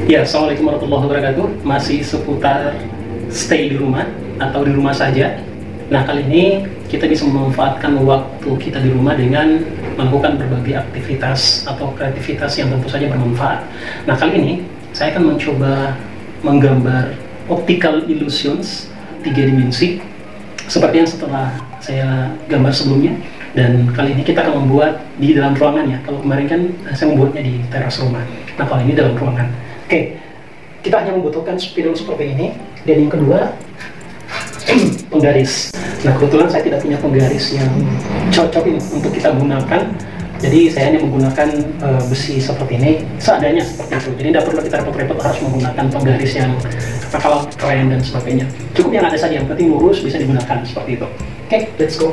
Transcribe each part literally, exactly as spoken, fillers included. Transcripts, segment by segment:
Ya, Assalamualaikum warahmatullahi wabarakatuh. Masih seputar stay di rumah atau di rumah saja. Nah, kali ini kita bisa memanfaatkan waktu kita di rumah dengan melakukan berbagai aktivitas atau kreativitas yang tentu saja bermanfaat. Nah, kali ini saya akan mencoba menggambar optical illusions tiga dimensi seperti yang setelah saya gambar sebelumnya. Dan kali ini kita akan membuat di dalam ruangan ya. Kalau kemarin kan saya membuatnya di teras rumah. Nah, kali ini dalam ruangan. Oke, kita hanya membutuhkan spidol seperti ini. Dan yang kedua, penggaris. Nah, kebetulan saya tidak punya penggaris yang cocok ini untuk kita gunakan. Jadi saya hanya menggunakan uh, besi seperti ini, seadanya seperti itu. Jadi tidak perlu kita repot-repot harus menggunakan penggaris yang katakanlah keren dan sebagainya. Cukup yang ada saja, yang penting lurus bisa digunakan seperti itu. Oke, let's go.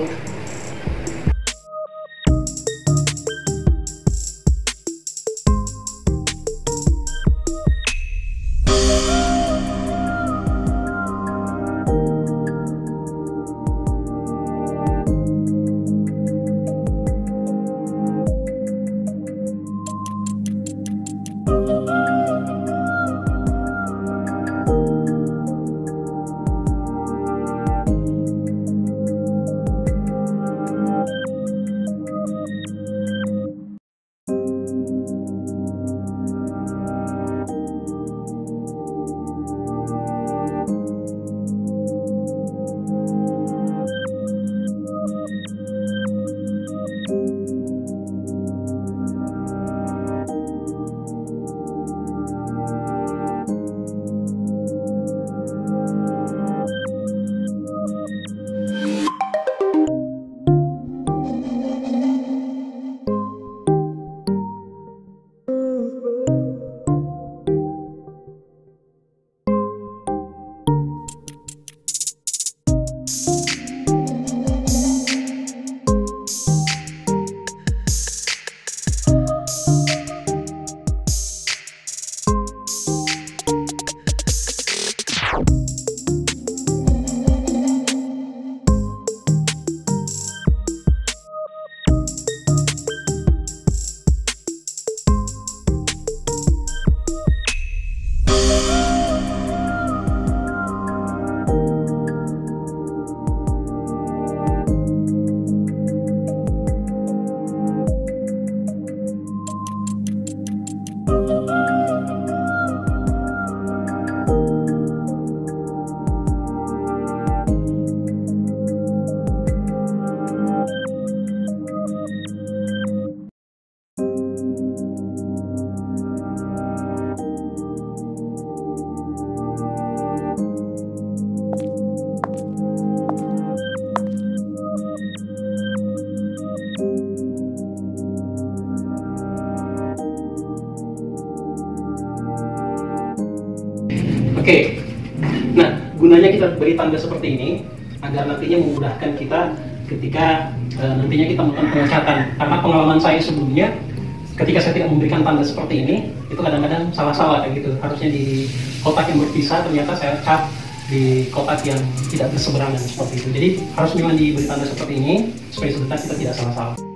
Oke, nah gunanya kita beri tanda seperti ini agar nantinya memudahkan kita ketika uh, nantinya kita melakukan pengecatan. Karena pengalaman saya sebelumnya, ketika saya tidak memberikan tanda seperti ini, itu kadang-kadang salah-salah kayak gitu. Harusnya di kotak yang berpisah, ternyata saya cat di kotak yang tidak berseberangan seperti itu. Jadi harus memang diberi tanda seperti ini supaya sebentar kita tidak salah-salah.